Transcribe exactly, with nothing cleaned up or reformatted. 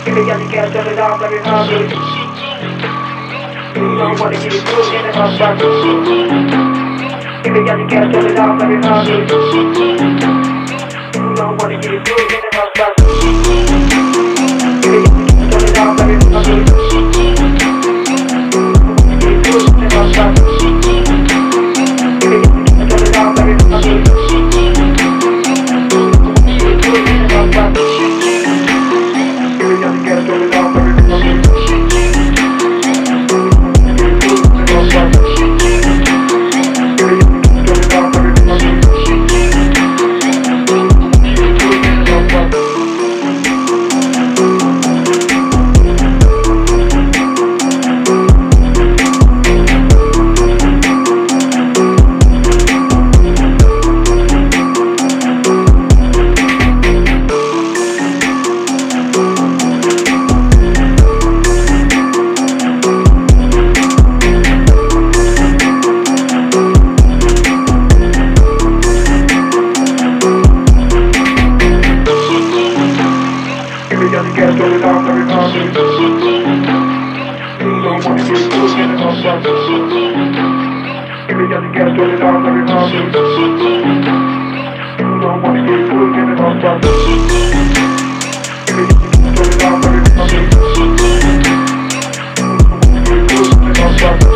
Give me the gas, turn it off, let me hungry. You don't wanna get it good in the house. Give me the gas, turn it off, let me hungry. You don't wanna get it good in the house. Give me the gas, turn it off, let me hungry. Get it good in the house. Give me the gas, turn it off, let me hungry. Get it good in the house. Give me the gas, turn it off, let me hungry. Give me